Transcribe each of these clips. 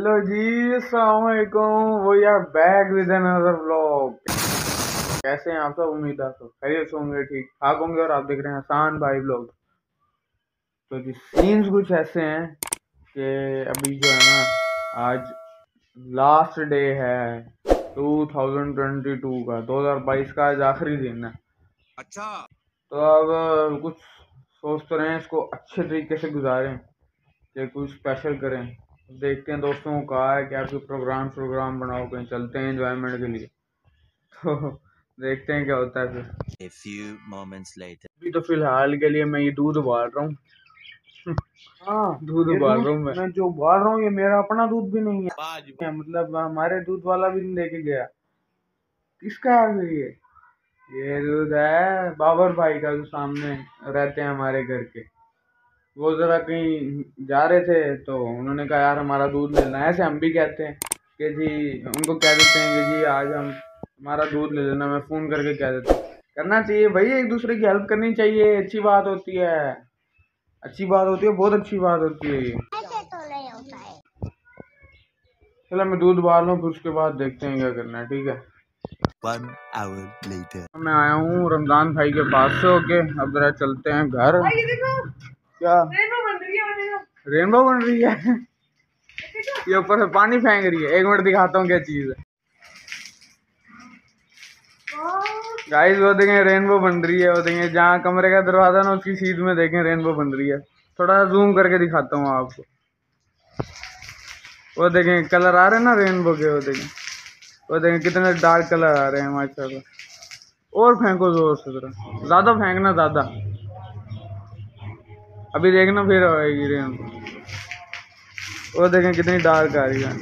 Hello जी, अस्सलाम वालेकुम। वो यार बैक विद अनदर व्लॉग। कैसे हैं आप सब? उम्मीद है सब खैरियत से होंगे, ठीक ठाक होंगे। और आप देख रहे हैं हसान भाई व्लॉग। तो जी सीन्स कुछ ऐसे हैं कि अभी जो है ना, आज लास्ट डे है 2022 का, 2022 का आज आखिरी दिन है। अच्छा। तो अब कुछ सोच तो रहे हैं इसको अच्छे तरीके से गुजारें कि कुछ स्पेशल करें। देखते हैं, दोस्तों को कहा है कि आप प्रोग्राम बनाओ, कहीं चलते हैं एंजॉयमेंट के लिए। तो देखते हैं क्या होता है फिर। A few moments later. अभी तो फिलहाल के लिए मैं ये दूध उबाल रहा हूँ। हाँ, दूध उबाल रहा हूँ मैं जो उबाल रहा हूँ ये मेरा अपना दूध भी नहीं है, मतलब हमारे दूध वाला भी नहीं लेके गया। किसका है फिर ये दूध है बाबर भाई का, जो सामने रहते हैं हमारे घर के। वो जरा कहीं जा रहे थे तो उन्होंने कहा यार हमारा दूध लेना है। ऐसे हम भी कहते हैं कि जी, उनको कह देते हैं कि जी आज हम हमारा दूध ले लेना। मैं फ़ोन करके कह देता हूँ। करना चाहिए भाई, एक दूसरे की हेल्प करनी चाहिए, अच्छी बात होती है, अच्छी बात होती है, बहुत अच्छी बात होती है ये। चलो मैं दूध उबाल लूँ, फिर उसके बाद देखते हैं क्या करना है, ठीक है। 1 hour later. मैं आया हूँ रमजान भाई के पास से होके, अब जरा चलते हैं घर। क्या रेनबो बन रही है? ये ऊपर से पानी फेंक रही है। एक मिनट दिखाता हूँ क्या चीज है। गाइस वो देखें रेनबो बन रही है। वो देखें जहाँ कमरे का दरवाजा ना उसकी सीध में देखें रेनबो बन रही है। थोड़ा सा जूम करके दिखाता हूँ आपको। वो देखें कलर आ रहे हैं ना रेनबो के। वो देखें कितने डार्क कलर आ रहे हैं माशाल्लाह। और फेंको जोर से, जरा ज्यादा फेंकना, ज्यादा। अभी देखना फिर आएगी रेनबो। वो देखें कितनी डार्क आ रही है।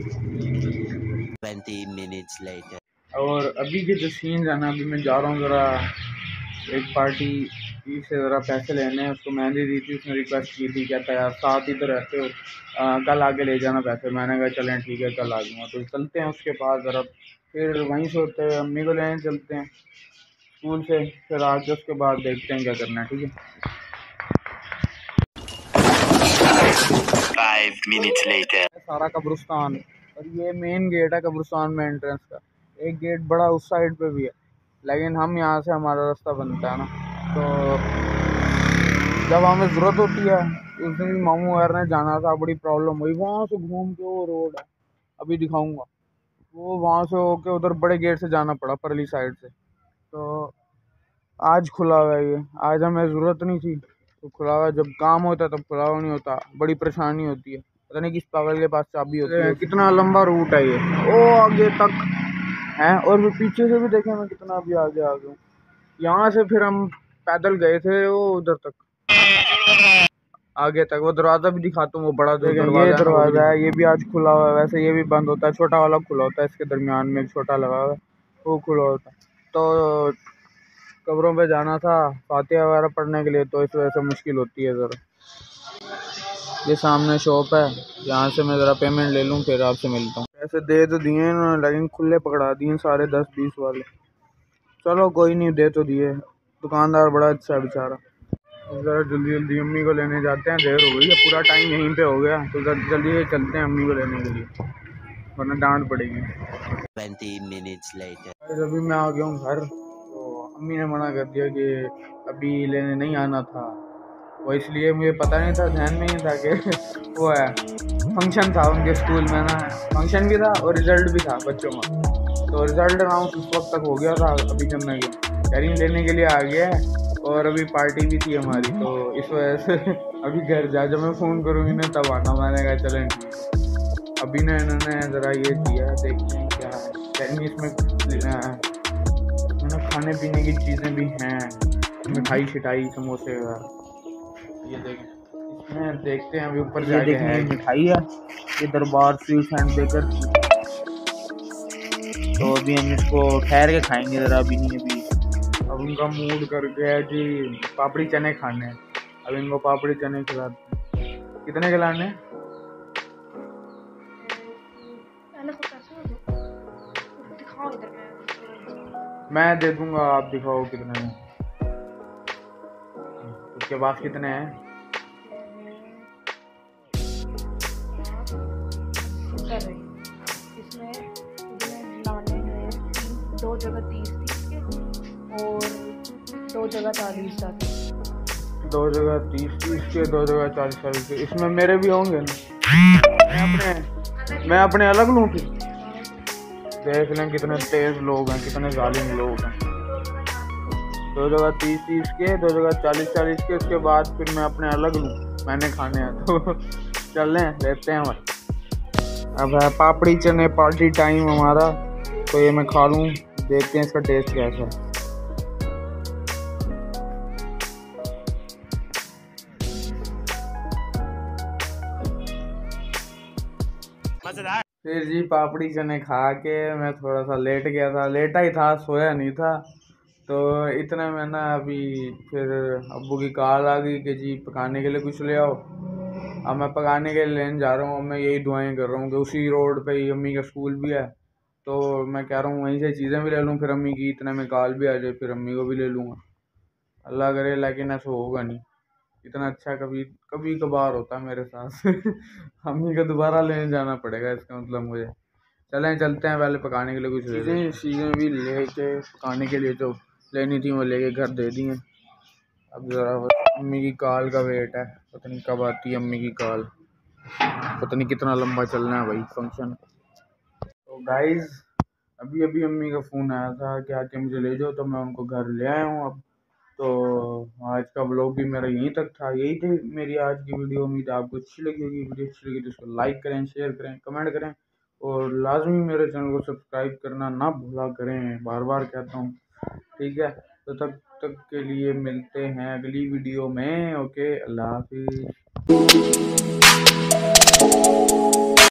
20 minutes later. और अभी के जो सीन है ना, अभी मैं जा रहा हूँ ज़रा एक पार्टी से ज़रा पैसे लेने हैं। उसको मेहंदी दी थी, उसने रिक्वेस्ट की थी, कहता यार साथ ही तो रहते हो, कल आके ले जाना पैसे। मैंने कहा चलें ठीक है, कल आ जाऊँगा। तो चलते हैं उसके पास ज़रा, फिर वहीं से होते हैं अम्मी को लेने चलते हैं स्कूल से। फिर आके उसके बाद देखते हैं क्या करना है, ठीक है। 5 minutes later. सारा कब्रिस्तान, और ये मेन गेट है कब्रिस्तान में एंट्रेंस का। एक गेट बड़ा उस साइड पे भी है, लेकिन हम यहाँ से हमारा रास्ता बनता है ना। तो जब हमें ज़रूरत होती है, उस दिन मामू वगैरह ने जाना था, बड़ी प्रॉब्लम हुई। वहाँ से घूम के वो रोड है, अभी दिखाऊंगा, वो वहाँ से होके उधर बड़े गेट से जाना पड़ा, परली साइड से। तो आज खुला हुआ है ये, आज हमें ज़रूरत नहीं थी तो खुला हुआ है। जब काम होता है तब खुला हुआ नहीं होता, बड़ी परेशानी होती है। पता नहीं किस पागल के पास चाबी होती है। कितना लंबा रूट है ये, ओ आगे तक है। और फिर पीछे से भी देखें मैं कितना अभी आगे आ गया हूँ। यहाँ से फिर हम पैदल गए थे वो उधर तक, आगे तक। वो दरवाजा भी दिखाता हूँ, वो बड़ा जो ये दरवाजा है, ये भी आज खुला हुआ है। वैसे ये भी बंद होता है, छोटा वाला खुला होता है, इसके दरमियान में एक छोटा लगा हुआ है, वो खुला होता है। तो कब्रों पे जाना था फातिहा वगैरह पढ़ने के लिए, तो इस वजह से मुश्किल होती है ज़रा। ये सामने शॉप है, यहाँ से मैं ज़रा पेमेंट ले लूँ, फिर आपसे मिलता हूँ। पैसे दे तो दिए इन्होंने, लेकिन खुले पकड़ा दिए सारे 10-20 वाले। चलो कोई नहीं, दे तो दिए। दुकानदार बड़ा अच्छा है बेचारा। ज़रा जल्दी जल्दी अम्मी को लेने जाते हैं, देर हो गई है, पूरा टाइम यहीं पे हो गया। तो जल्दी से चलते हैं अम्मी को लेने के लिए, वरना डांट पड़ेगी। 20 minutes later. अभी मैं आ गया हूँ घर। तो अम्मी ने मना कर दिया कि अभी लेने नहीं आना था। वो इसलिए मुझे पता नहीं था, ध्यान में ही था कि वो है फंक्शन था उनके स्कूल में ना। फंक्शन भी था और रिज़ल्ट भी था बच्चों का। तो रिज़ल्ट अनाउंस उस वक्त तक हो गया था, अभी जब मैं कैरिंग लेने के लिए आ गया है। और अभी पार्टी भी थी हमारी, तो इस वजह से अभी घर जा, जब मैं फ़ोन करूँगी ना तब आना। मैंने कहा चलें ठीक है। अभी ना इन्होंने ज़रा ये दिया, देखते हैं क्या है। कहीं इसमें खाने पीने की चीज़ें भी हैं, मिठाई शिठाई समोसे वगैरह। ये देखें, इसमें देखते हैं अभी ऊपर जाके है। मिठाई है ये दरबार स्वीट्स एंड बेकर की। तो अभी हम इसको ठहर के खाएंगे ज़रा, अभी नहीं। अभी अब उनका मूड कर गया है जी पापड़ी चने खाने हैं। अब इनको पापड़ी चने खिलाते हैं। कितने खिलाने हैं? मैं दे दूंगा, आप दिखाओ कितने हैं। उसके पास कितने हैं? 30-30 के, और 2 जगह 40-40। 2 जगह 30-30 के, 2 जगह 40-40 के। इसमें मेरे भी होंगे ना? मैं अपने अलग लूँ फिर? देख लें कितने तेज लोग हैं, कितने जालिम लोग हैं। 2 जगह 30-30 के, 2 जगह 40-40 के, उसके बाद फिर मैं अपने अलग लूँ, मैंने खाने हैं तो चल लें, लेते हैं भाई। अब है पापड़ी चने पार्टी टाइम हमारा, तो ये मैं खा लूँ, देखते हैं इसका टेस्ट कैसा है। फिर जी पापड़ी चने खा के मैं थोड़ा सा लेट गया था, लेटा ही था, सोया नहीं था। तो इतने में ना अभी फिर अब्बू की कॉल आ गई कि जी पकाने के लिए कुछ ले आओ। अब मैं पकाने के लिए लेने जा रहा हूँ। अब मैं यही दुआएं कर रहा हूँ कि उसी रोड पे ही अम्मी का स्कूल भी है, तो मैं कह रहा हूँ वहीं से चीज़ें भी ले लूँ, फिर अम्मी की इतने में कॉल भी आ जाए, फिर अम्मी को भी ले लूँगा। अल्लाह करे, लेकिन ऐसा होगा नहीं। इतना अच्छा कभी कभी कभार होता है मेरे साथ अम्मी को दोबारा लेने जाना पड़ेगा, इसका मतलब मुझे। चलते हैं, पहले पकाने के लिए कुछ चीज़ें भी लेके पकाने के लिए जो लेनी थी वो लेके घर दे दी हैं। अब ज़रा अम्मी की कॉल का वेट है, पता नहीं कब आती है अम्मी की कॉल, पता नहीं कितना लंबा चलना है भाई फंक्शन। तो गाइज़ अभी अभी अम्मी का फ़ोन आया था कि आके मुझे ले जाओ, तो मैं उनको घर ले आया हूँ अब। तो आज का व्लॉग भी मेरा यहीं तक था, यही थी मेरी आज की वीडियो। उम्मीद है आपको अच्छी लगी होगी। वीडियो अच्छी लगी तो उसको लाइक करें, शेयर करें, कमेंट करें, और लाजमी मेरे चैनल को सब्सक्राइब करना ना भूला करें, बार बार कहता हूँ, ठीक है। तो तब तक के लिए मिलते हैं अगली वीडियो में। ओके, अल्लाह हाफिज़।